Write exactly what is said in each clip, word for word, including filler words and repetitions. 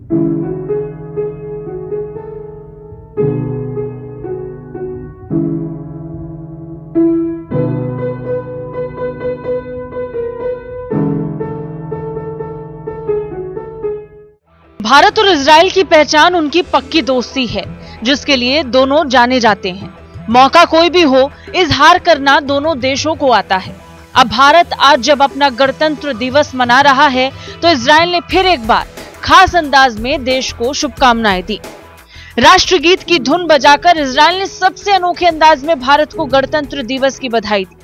भारत और इजराइल की पहचान उनकी पक्की दोस्ती है, जिसके लिए दोनों जाने जाते हैं। मौका कोई भी हो, इजहार करना दोनों देशों को आता है। अब भारत आज जब अपना गणतंत्र दिवस मना रहा है, तो इजराइल ने फिर एक बार खास अंदाज में देश को शुभकामनाएं दी। राष्ट्रगीत की धुन बजाकर इजराइल ने सबसे अनोखे अंदाज में भारत को गणतंत्र दिवस की बधाई दी।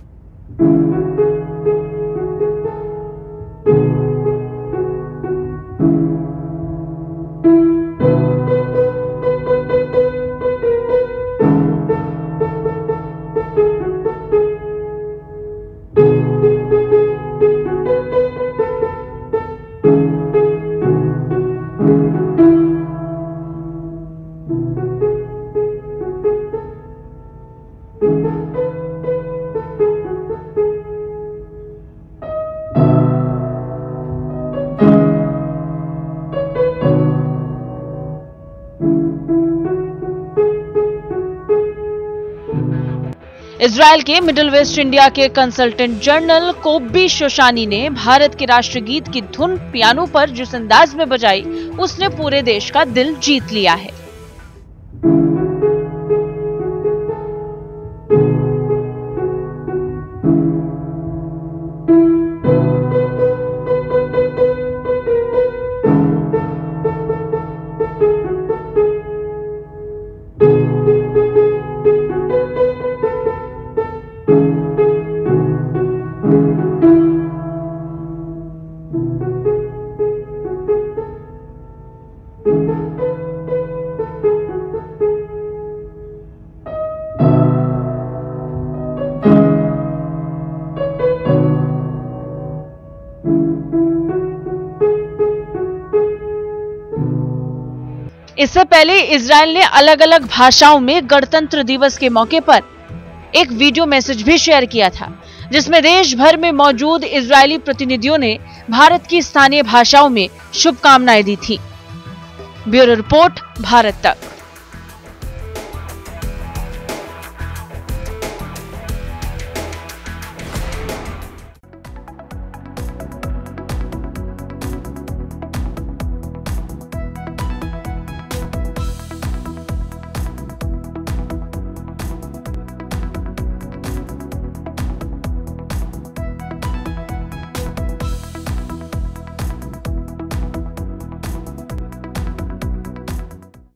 इजराइल के मिडिल वेस्ट इंडिया के कंसल्टेंट जनरल कोब्बी शोशानी ने भारत के राष्ट्रगीत की धुन पियानो पर जिस अंदाज में बजाई, उसने पूरे देश का दिल जीत लिया है। इससे पहले इजराइल ने अलग अलग भाषाओं में गणतंत्र दिवस के मौके पर एक वीडियो मैसेज भी शेयर किया था, जिसमें देश भर में मौजूद इजरायली प्रतिनिधियों ने भारत की स्थानीय भाषाओं में शुभकामनाएं दी थी। ब्यूरो रिपोर्ट, भारत तक।